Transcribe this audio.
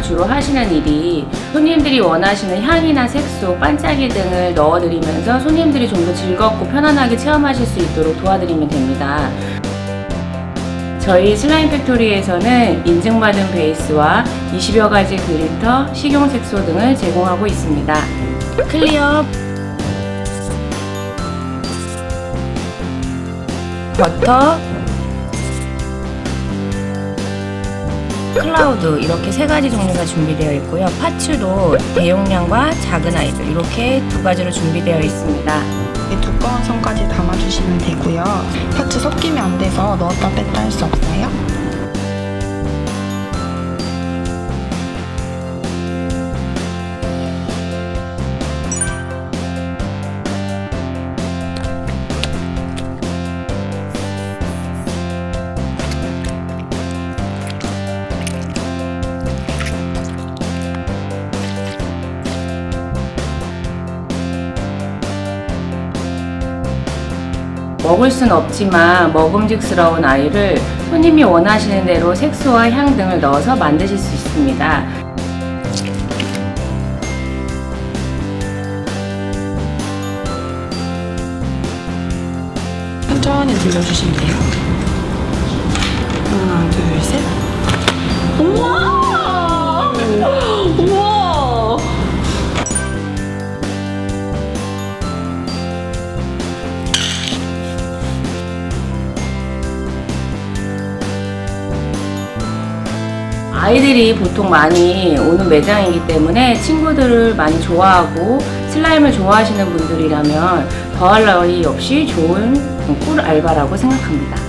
주로 하시는 일이 손님들이 원하시는 향이나 색소, 반짝이 등을 넣어드리면서 손님들이 좀 더 즐겁고 편안하게 체험하실 수 있도록 도와드리면 됩니다. 저희 슬라임 팩토리에서는 인증받은 베이스와 20여 가지 글리터, 식용 색소 등을 제공하고 있습니다. 클리어, 버터, 클라우드 이렇게 세 가지 종류가 준비되어 있고요. 파츠도 대용량과 작은 아이들 이렇게 두 가지로 준비되어 있습니다. 두꺼운 선까지 담아주시면 되고요. 파츠 섞이면 안 돼서 넣었다 뺐다 할 수 없어요. 먹을 순 없지만 먹음직스러운 아이를 손님이 원하시는 대로 색소와 향 등을 넣어서 만드실 수 있습니다. 천천히 돌려주시면 돼요. 하나, 둘, 셋. 우와! 우와! 아이들이 보통 많이 오는 매장이기 때문에 친구들을 많이 좋아하고 슬라임을 좋아하시는 분들이라면 더할 나위 없이 좋은 꿀 알바라고 생각합니다.